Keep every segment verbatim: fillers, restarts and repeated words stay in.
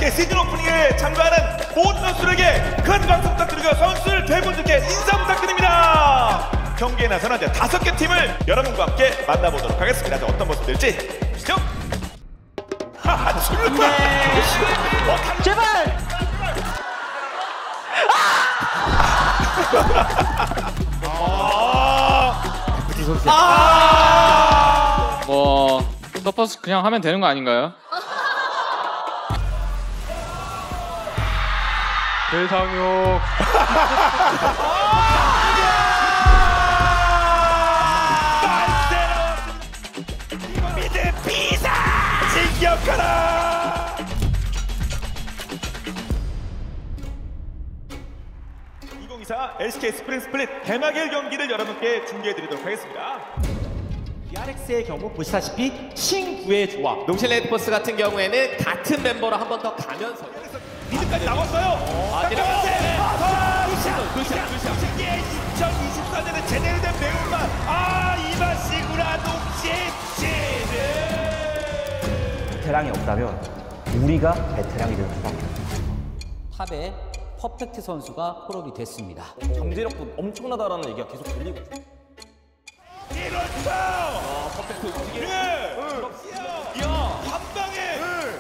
에스케이 시즌 오프닝에 참가하는 모든 선수들에게 큰 박수 부탁드리고 선수들 대분들께 인사 부탁드립니다. 경기에 나서는 이제 다섯 개 팀을 여러분과 함께 만나보도록 하겠습니다. 자, 어떤 모습들일지 보시죠. 하하, 출발! 어, 제발! 아! 아! 뭐 서퍼스 그냥 하면 되는 거 아닌가요? 대상yok. 미드 비사 진격하라. 이천이십사 에스케이 스프링 스플릿 대마길 경기를 여러분께 중계해드리도록 하겠습니다. 디알엑스의 경우 보시다시피 신구의 조합. 농실 레드버스 같은 경우에는 같은 멤버로 한 번 더 가면서 미드까지 나왔어요. 아, 내려갔는데 아, 루시안, 루시안, 루시안. 이게 이천이십사 년에 제대로 된 매운맛. 아, 이 맛이구나, 농심 치즈. 베테랑이 없다면 우리가 베테랑이 되는 수밖에. 탑에 퍼펙트 선수가 콜업이 됐습니다. 잠재력도 엄청나다라는 얘기가 계속 들리고 있어요. 이렇죠. 아, 퍼펙트 움직임. 예. 이야, 한 방에.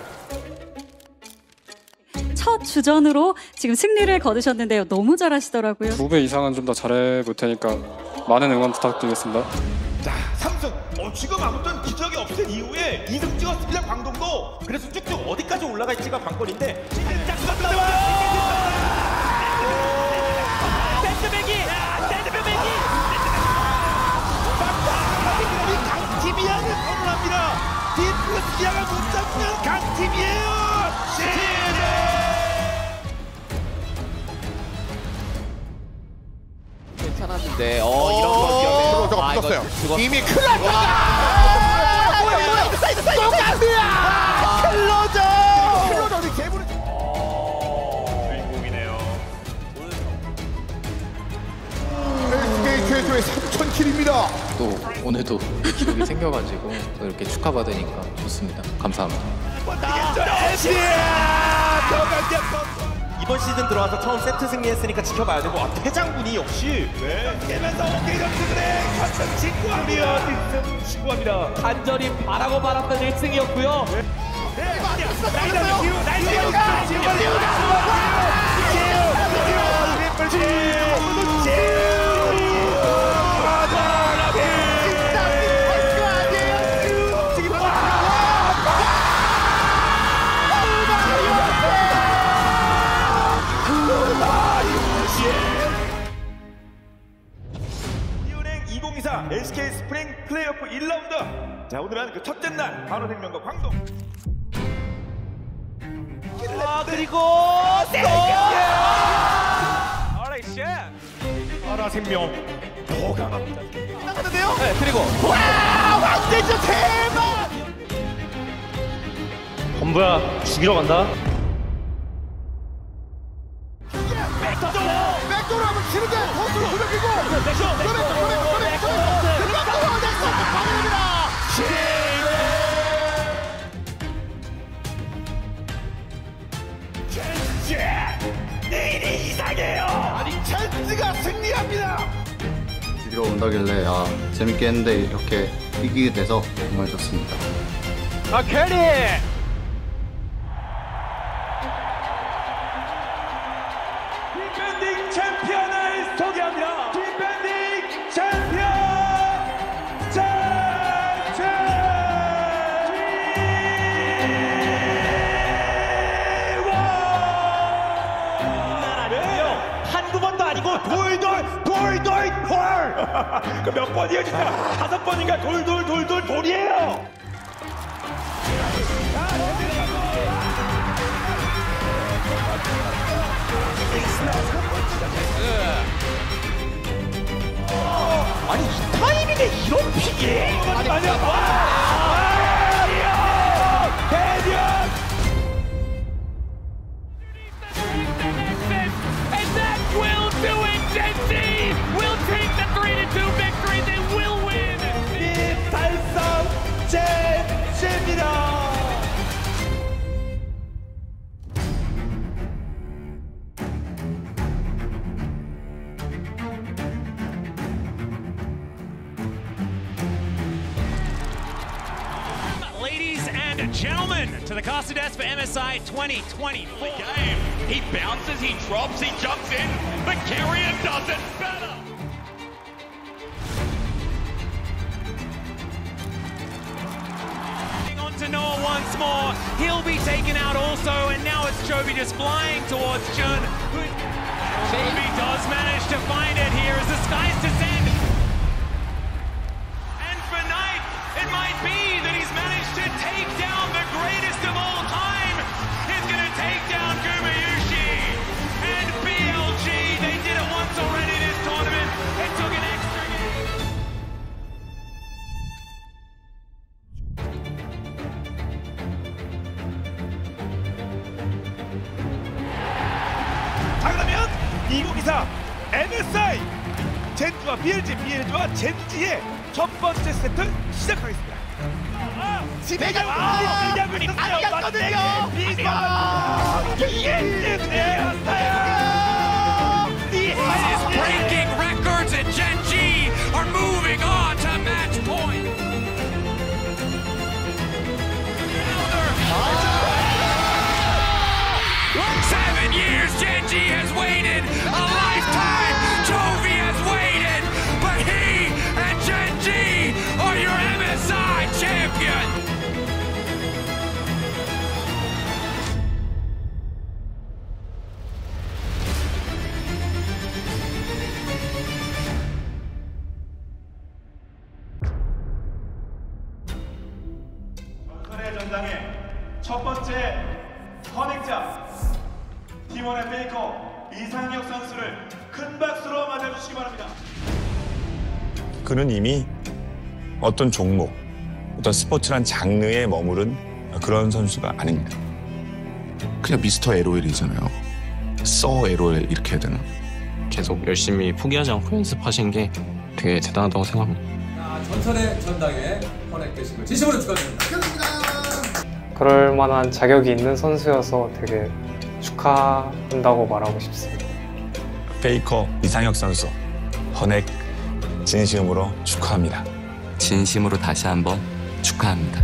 첫 주전으로 지금 승리를 거두셨는데요. 너무 잘하시더라고요. 두 배 이상은 좀 더 잘해 볼 테니까 많은 응원 부탁드리겠습니다. 자, 삼승. 어, 지금 아무튼 기적이 없을 이후에 이승 찍었습니다. 광동도. 그래서 쭉쭉 어디까지 올라갈지가 관건인데. 짝 샌드백이! 샌드백이! 강팀이야를 선언합니다. 디플러스 기아가 못 잡으면 강팀이에요. 괜찮았는데 어 이런 거 위험해요. 저거 아, 이거 붙었어요. 죽었- 이미 큰일 났다. 사이드 사이드 똑같이야. 클로저. 클로저 어디 개불이. 주인공이네요. 에스케이 최초의 삼천 킬입니다. 또 오늘도 기록이 생겨가지고 또 이렇게 축하받으니까 좋습니다. 감사합니다. 이번 시즌 들어와서 처음 세트 승리했으니까 지켜봐야 되고 아, 퇴장군이 역시 네. 깨면서 오케이 점수들의 결승 직구합니다. 뒷승 직구합니다. 간절히 바라고 바랐던 일 승이었고요. 네. 나이다 지우 나이다 지우 지우 지우 지우 이천이십사 에스케이 스프링 플레이오프 일 라운드. 자, 오늘은 그 첫째 날 한화생명과 광동. 아 그리고 한화생명 더 강합니다. 나가는데요? 네, 그리고 와, 완전 대박. 건부야 죽이러 간다. 백도로 하면 치는데 호수로 후려기고. 백도, 백도, 백도, 백도, 백도. 백도, 넥서 방해됩니다. 젠지 내일이 이상해요. 아니 젠지가 승리합니다. 드디어 온다길래 아 재밌게 했는데 이렇게 이기게 돼서 정말 좋습니다. 아 캐리! 디펜딩 챔피언을 소개합니다. 디펜딩 챔피언 젠지! 한두 번도 아니고 돌돌 돌돌 돌! 그 몇 번이에요 진짜? 다섯 번인가 돌돌 돌돌 돌이에요! 아니 이 타이밍에 이런 픽이? 아니 아니야! 와! 대변! And that will do it! 젠지 will take the three to two victory. They will win! 이 달성 젠지! win to the Casa Desk for M S I twenty twenty-four. Game. He bounces, he drops, he jumps in, but Carrion does it better. On to Noah once more. He'll be taken out also, and now it's Jovi just flying towards Jun. Jovi does manage to find it here as the skies descend. And for Knight, it might be that he's managed to take down the greatest of all time. He's going to take down Gumayushi. And B L G, they did it once already this tournament. It took an extra game. 자, 그러면 이천이십사 엠에스아이 젠지와 비엘지, 비엘지와 젠지의 첫 번째 세트 시작하겠습니다. 지배가 아, 시작을 아니었거든요. This is breaking records, and Gen G are moving on to match point. Seven years Gen G has waited, a lifetime Jovi has waited, but he and Gen G are your M S I champion. 전설의 전장의 첫 번째 선행자 팀원의 페이커 이상혁 선수를 큰 박수로 맞아주시기 바랍니다. 그는 이미 어떤 종목, 어떤 스포츠란 장르에 머무른 그런 선수가 아닙니다. 그냥 미스터 엘오엘이잖아요. 써 엘오엘 이렇게 해야 되나? 계속 열심히 포기하지 않고 연습하신 게 되게 대단하다고 생각합니다. 전설의 전당에 커넥되신 걸 진심으로 축하드립니다. 그럴 만한 자격이 있는 선수여서 되게 축하한다고 말하고 싶습니다. 페이커 이상혁 선수, 헌액 진심으로 축하합니다. 진심으로 다시 한번 축하합니다.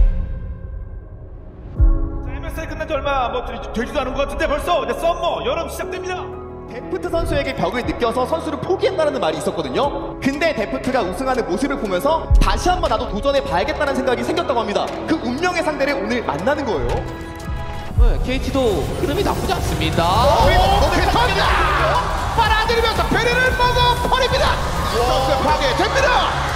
자, 엠에스아이 끝난 지 얼마 뭐 되지도 않은 것 같은데 벌써 이제 썸머 여름 시작됩니다. 데프트 선수에게 벽을 느껴서 선수를 포기했다는 말이 있었거든요. 근데 데프트가 우승하는 모습을 보면서 다시 한번 나도 도전해 봐야겠다는 생각이 생겼다고 합니다. 그 운명의 상대를 오늘 만나는 거예요. 네, 케이티도 흐름이 나쁘지 않습니다. 오케이, 턴다! 빨아들이면서 베리를 먹어 버립니다. 선수 파괴됩니다.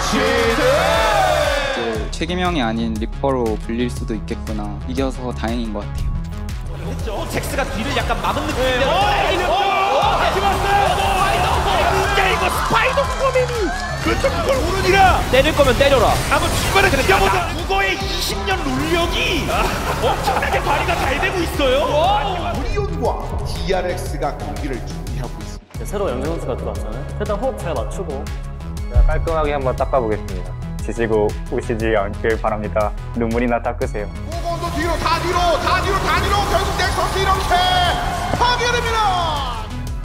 시즌! 최기명이 아닌 리퍼로 불릴 수도 있겠구나. 이겨서 다행인 것 같아요. 했죠. 잭스가 뒤를 약간 막은 느낌인데. 다시 왔어요. 야, 이거 스파이더 구거맨이 그쪽 그걸 오르니라. 때릴 거면 때려라. 한번 출발해 들어가보자. 국어의 이십 년 룰력이 엄청나게 발휘가 잘 되고 있어요. 브리온과 디알엑스가 경기를 준비하고 있습니다. 새로 영재 선수가 들어왔잖아요. 일단 호흡 잘 맞추고 깔끔하게 한번 닦아보겠습니다. 지시고 우시지 않길 바랍니다. 눈물이나 닦으세요. 오건도 뒤로 다 뒤로 다 뒤로 다 뒤로 결국 넥서스 이렇게 파괴됩니다.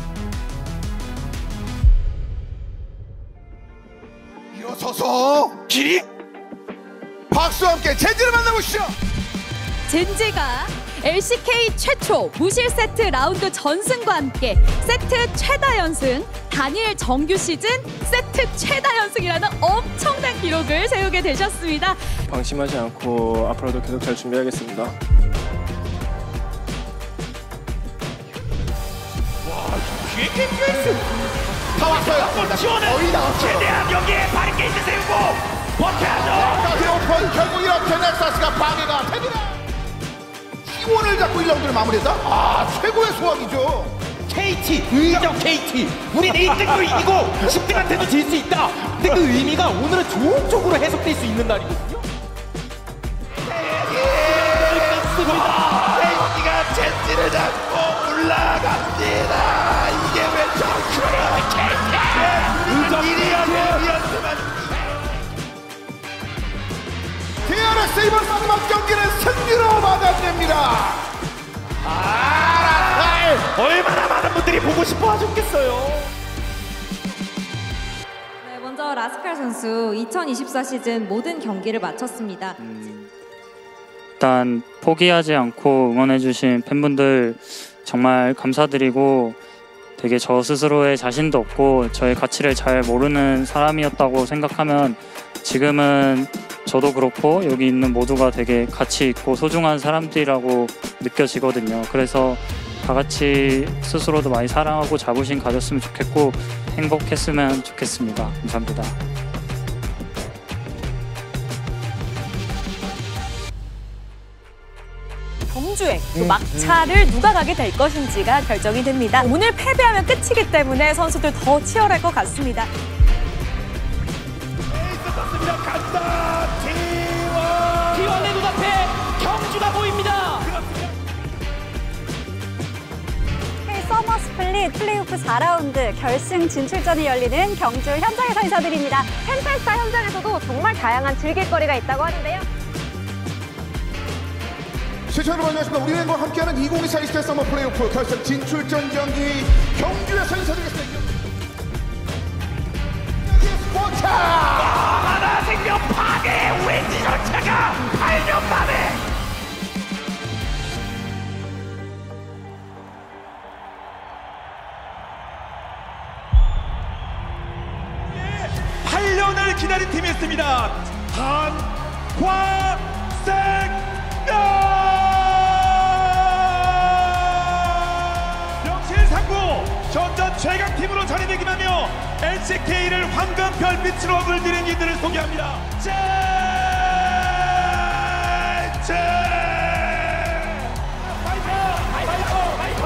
일어서서 길이 박수와 함께 젠지를 만나보시죠. 젠지가 엘씨케이 최초 무실 세트 라운드 전승과 함께 세트 최다 연승, 단일 정규 시즌 세트 최다 연승이라는 엄청난 기록을 세우게 되셨습니다. 방심하지 않고 앞으로도 계속 잘 준비하겠습니다. 뒤에 케이티에스 다 왔어요. 지원은 거의 다 왔어요. 최대한 여기에 바리케이드 세우고 버텨야죠. 오픈 결국 이렇게 넥서스가 파괴가 됩니다. 티원을 잡고 일 라운드를 마무리했다? 아, 최고의 소확이죠. 케이티, 의정 케이티. 우린 일 등도 이기고 십 등한테도 질 수 있다. 근데 그 의미가 오늘은 좋은 쪽으로 해석될 수 있는 날이거든요. 케이티가 젠지를 잡고 올라갑니다. 이게 왜 저렇게 일이야 일이었으면 디알엑스 이번 마지막 경기는 승리로 마감됩니다. 아, 얼마나 많은 분들이 보고 싶어 하셨겠어요. 네, 먼저 라스칼 선수 이천이십사 시즌 모든 경기를 마쳤습니다. 일단 포기하지 않고 응원해주신 팬분들 정말 감사드리고 되게 저 스스로의 자신도 없고 저의 가치를 잘 모르는 사람이었다고 생각하면 지금은 저도 그렇고 여기 있는 모두가 되게 가치 있고 소중한 사람들이라고 느껴지거든요. 그래서 다 같이 스스로도 많이 사랑하고 자부심 가졌으면 좋겠고 행복했으면 좋겠습니다. 감사합니다. 경주행, 또 막차를 누가 가게 될 것인지가 결정이 됩니다. 오늘 패배하면 끝이기 때문에 선수들 더 치열할 것 같습니다. 간다 티원 티원의 눈앞에 경주가 보입니다. 서머 스플릿 플레이오프 사 라운드 결승 진출전이 열리는 경주 현장에서 인사드립니다. 펜페스타 현장에서도 정말 다양한 즐길거리가 있다고 하는데요. 시청자 여러분 안녕하십니까. 우리은행과 함께하는 이천이십사 이스타 서머 플레이오프 결승 진출전 경기 경주에서 인사드리겠습니다. 스포츠 하나 생명 파괴 왠지 전차가 팔 년 만에 팔 년을 기다린 팀이 있습니다. 한화생명 명실상부 전전 최강팀으로 자리매김하며 엘씨케이를 황금 별빛으로 물들인 이들을 소개합니다. 짠! 짠! 파이터! 파이터! 파이터!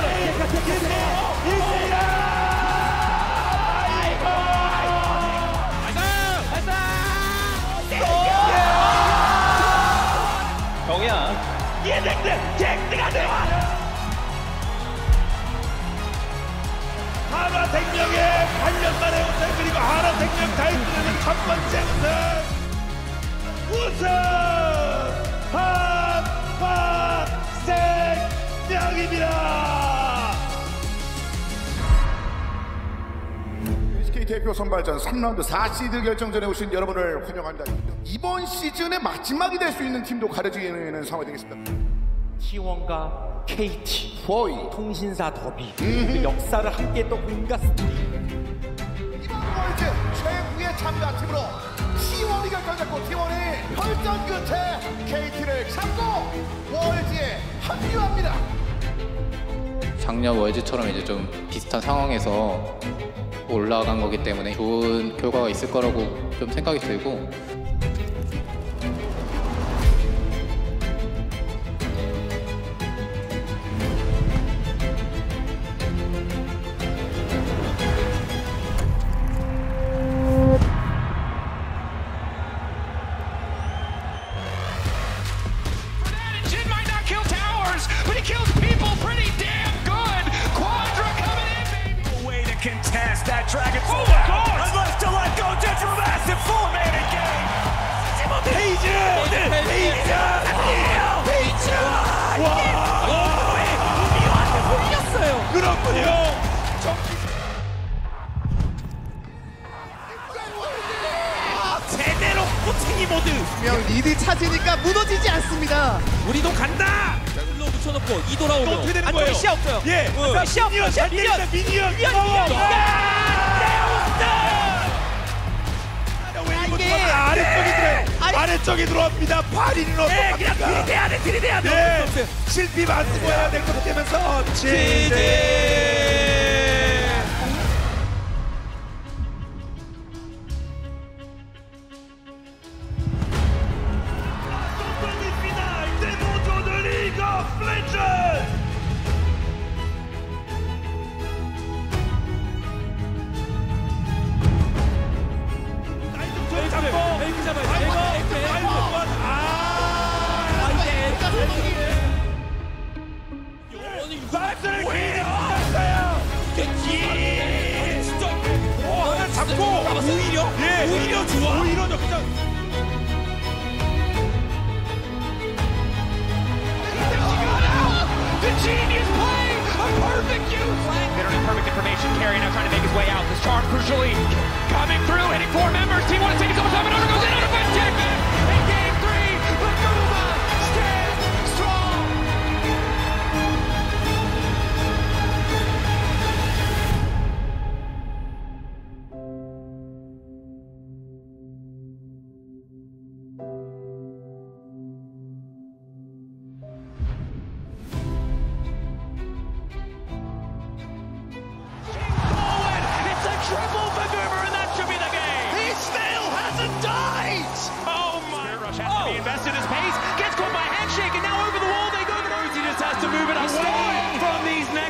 경이야. 얘네들 객드가 되와 한화생명의 팔 년 만에 우승 그리고 한화생명 타이틀은 첫 번째 우승 우승 한화생명입니다. 에스케이 대표 선발전 삼 라운드 사 시드 결정전에 오신 여러분을 환영합니다. 이번 시즌의 마지막이 될 수 있는 팀도 가려지는 상황이 되겠습니다. 티원과 케이티, 포이, 통신사 더비, 그 역사를 함께 했던 온갖 스토리. 이번 월드 최후의 참가팀으로 티원이 결정됐고 티원이 혈전 끝에 케이티를 잡고 월드에 합류합니다. 작년 월즈처럼 이제 좀 비슷한 상황에서 올라간 거기 때문에 좋은 결과가 있을 거라고 좀 생각이 들고 contest that Dragon. Oh my God! Unless to let go, Detra massive four-man game. 페이지, 페이지, 페이지. 와, 우리한테 이겼어요. 그렇군요. 제대로 코팅이 모드. 명 리드 찾으니까 무너지지 않습니다. 우리도 간다. 로 붙여놓고 이 돌아오면 어떻게 되는 거예요? 시야 없어요. 예, 어. 시야 없어. 시야 미니언, 미니언, 미니언. 이게 아래쪽이 들어, 아래쪽이 들어옵니다. 파리는 어떡합니까? 그냥 들이대야 돼, 들이대야 돼. 네, 실비 맞고 해야 될 것 되면서 지지. 오히려 예, 오히려 좋아. 오히려 역전. The genius play, a perfect use. Literally perfect information. Carry now trying to make his way out. This charge crucially coming through, hitting four members. Team one is taking so much time and over goes in. Under by Jackman. In game three, Laguma stands.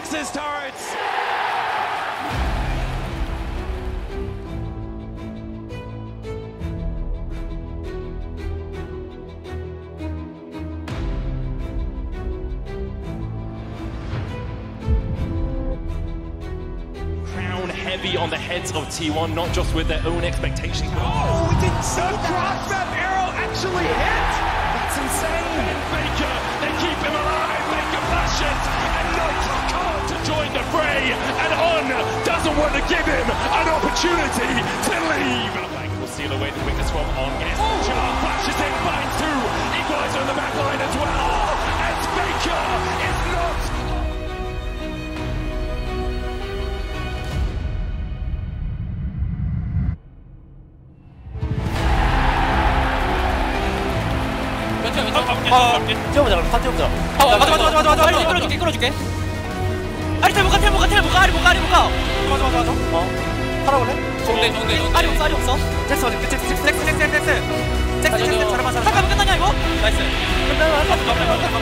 Nexus turrets. Crown heavy on the heads of T one, not just with their own expectations. Oh, we didn't see that. Cross that arrow actually hit. That's insane. And Baker, they keep him alive. Baker flashes, and Knight can't to join the fray. And On doesn't want to give him an opportunity to leave. Will seal away the quickness from On. Gets Jar flashes in, finds two. Equalizer on the back line as well. As Baker is not. 뛰어보자 그럼 다 뛰어보자. 맞아 맞아 맞아 맞아 맞아. 빨리 끌어줄게 끌어줄게. 아리 텔 못가 텔 못가 텔 못가 아리 못가 아리 못가. 맞아 맞아 맞아. 어. 팔아볼래? 좋은데 좋은데 좋은데. 아리 없어 아리 없어. 잭스 맞아 잭스 잭스 잭스 잭스 잭스 잭스 잭스 잭스 잘해봐 잘해봐. 잠깐만 끝나냐 이거? 나이스. 끝나면 한 번.